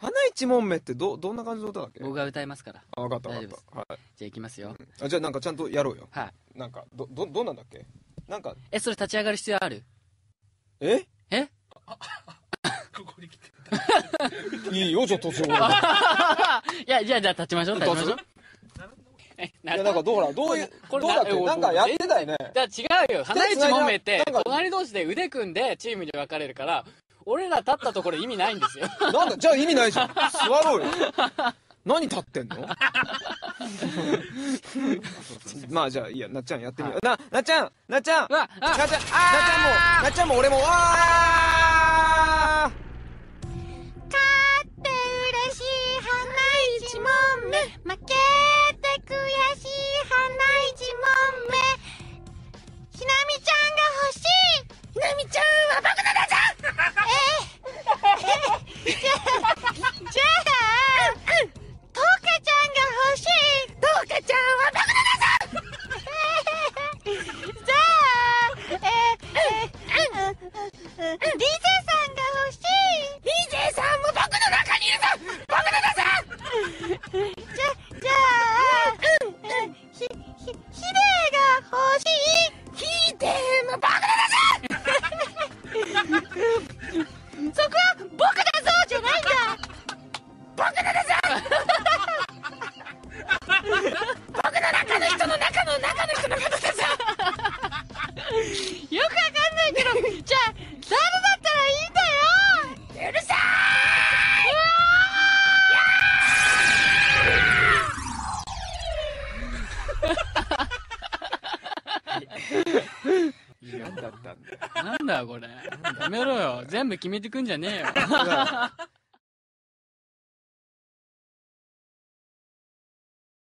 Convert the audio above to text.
花一問目ってどんな感じの歌だっけ？ 僕が歌いますから。 あ、分かった分かっ大丈夫ですた。はい。 じゃあ行きますよ。 あ、じゃあなんかちゃんとやろうよ。 はい。 なんか、どんなんだっけ？なんか、 それ立ち上がる必要ある？ えここに来ていいよ、じゃあ途中俺。 いや、じゃあ立ちましょう。立ちましょう。 いや、なんかどういう、 これどうだっけ？なんかやってたよね。 だから違うよ。花一問目ってなんか隣同士で腕組んでチームに分かれるから、俺ら立ったところ意味ないんですよ。 なんだ、じゃあ意味ないじゃん。座ろうよ。何立ってんの？まあじゃあいいや、なっちゃんやってみよう。なっちゃんうわ、 なっちゃんも俺も、わー勝って嬉しい花一問目、負けて悔しい花一問目。ひなみちゃんが欲しい。ひなみちゃんは僕のだじゃん。じゃあとうかちゃんが欲しい。とうかちゃんは僕のだじゃん。じゃあリゼさんが欲しい。リゼさんも僕の中にいるぞ。僕のだぞ。じゃあヒデが欲しい。ヒデも僕のだぞ。そこは僕だぞじゃないんだ。僕のだぞ。僕の中の人の中の中の人のことだぞ。よくわかんないけど、じゃあ誰だったらいいんだよ。うるさ何だったんだよ。 なんだよこれ。やめろよ。全部決めてくんじゃねえよ。